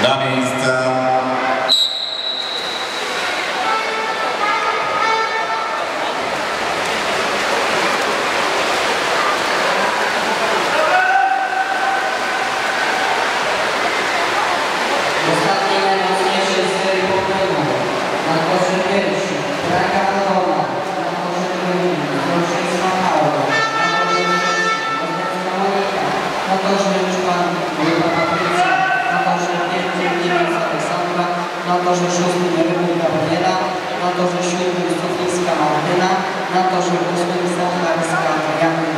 Na miejsce. Ostatniej najmocniejszej serii pokoju. Na torze pierwszy Braga Adona, na torze drugi Złoczyńska Paula, na torze trzeci Rozmocna Monika, na torze czwartym Wojta Patrycja, na torze piątym Niemiec Aleksandra, na torze szóstym Ryby Gabriela, na torze siódmym Sofińska Martyna, na torze ósmym Sachlarska Adriana.